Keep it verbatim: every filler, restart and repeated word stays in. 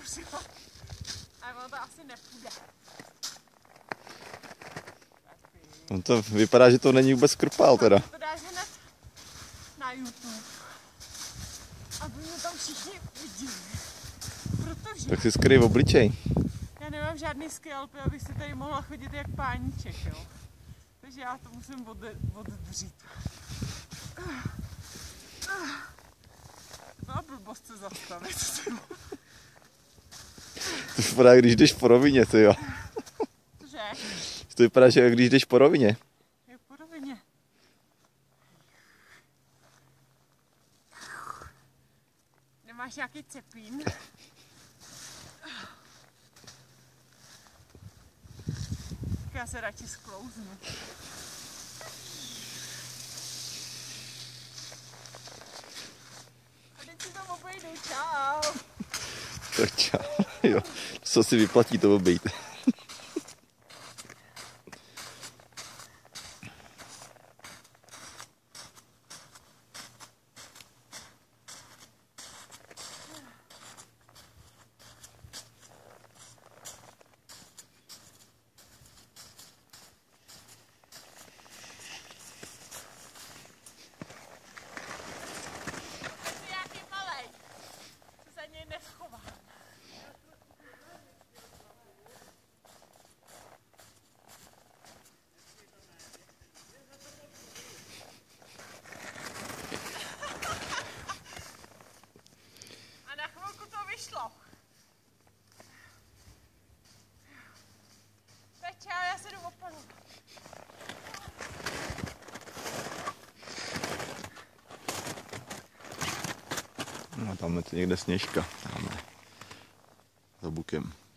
zkusila. A ono to asi nepůjde. No to vypadá, že to není vůbec krpál teda. To dáš hned na YouTube. Aby mě tam všichni viděli. Protože Tak si skryj obličej. já nemám žádný skalpy, abych si tady mohla chodit jak páníček, jo. Takže já to musím od, oddřít. To byla blbost se zastavit. To vypadá, když jdeš po rovině, ty jo. Cože? To vypadá, že když jdeš po rovině. Jak po rovině. Nemáš nějaký cepín? Tak já se radši sklouznu. A teď si to obejdu, čau. Tak čau, jo. Co si vyplatí to obejít. Vyšlo. Tak čau, já se jdu opanovat. No tamhle je někde Sněžka, tamhle za bukem.